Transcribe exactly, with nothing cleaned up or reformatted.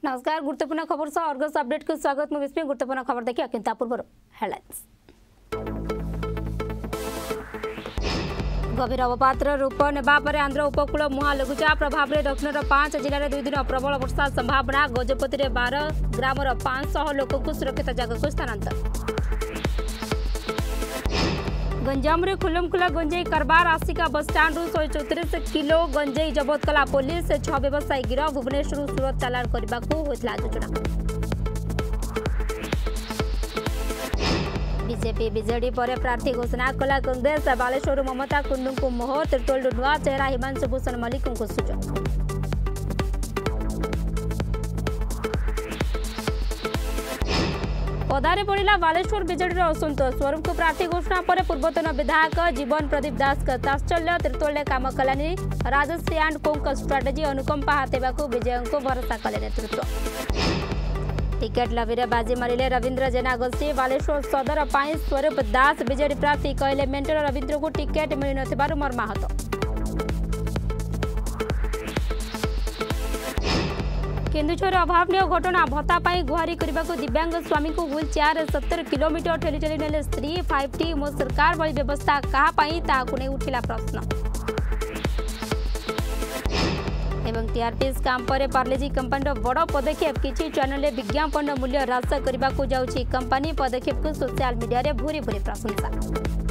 नमस्कार गुरुत्वपूर्ण खबर सह अर्गस अपडेट को स्वागत। मु विस्मय गुरुत्वपूर्ण खबर देखिए किंतु पूर्व हेडलाइंस। गभीर अवपातर रूप नेबा परे आंध्र उपकूल मुहा लघुचाप प्रभाव में दक्षिण पांच जिले में दुई दिन प्रबल वर्षा संभावना। गजपति में बारह ग्रामर पांच सौ लोक सुरक्षित जगह को स्थानांतर। गंजाम रे खुलमखुला गंजेई कारबार आसिका बस स्टाण्ड शहे चौतीस किलो गंजेई जबत कला पुलिस। छह व्यवसायी गिरफ। भुवनेश्वर सूरत चालाण करने को होता योजना। बीजेपी बीजेडी पर प्रार्थी घोषणा कला कांग्रेस। बालेश्वर ममता कुंडू को मोह। तिर्तोल नुआ चेहरा हिमांशु भूषण मल्लिक को सूचना। पदारे पड़ा बालेश्वर बीजेडी असंतोष। स्वरूप को प्रार्थी घोषणा पर पूर्वतन विधायक जीवन प्रदीप दास का तात्सल्य। तिर्तोल काम कलानी राजश्री एंड कोंक स्ट्राटेजी अनुकंपा हाथेवा को विजय को भरोसा कले नेतृत्व। टिकेट लबी रे बाजी मारिले रविंद्र जेना गोष्ठी। बालेश्वर सदर पाई स्वरूप दास बीजेडी प्रार्थी कहले मेंटर रविंद्र को टिकेट मिल न मर्माहत। केन्दुझर अभावनीय घटना भत्ता पाई गुहारी करने को दिव्यांग स्वामी को व्हील चेयर सत्तर किलोमीटर ठेली ठेली नेले स्त्री। फाइव टी मो सरकार भली व्यवस्था कहा नहीं उठिला प्रश्न। एवं टीआरपी स्काम पर पार्लेजी कंपनी बड़ पदक्षेप। किसी चैनल विज्ञापन मूल्य ह्रास करने को जाउछि कंपनी। पदक्षेप को सोशल मीडिया रे भूरी भूरी प्रशंसा।